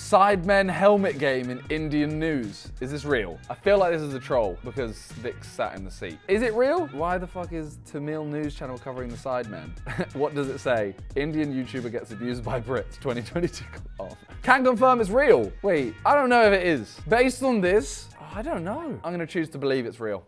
Sidemen helmet game in Indian news. Is this real? I feel like this is a troll because Vic's sat in the seat. Is it real? Why the fuck is Tamil news channel covering the Sidemen? What does it say? Indian YouTuber gets abused by Brits, 2022 off. Can confirm it's real. Wait, I don't know if it is. Based on this, I don't know. I'm gonna choose to believe it's real.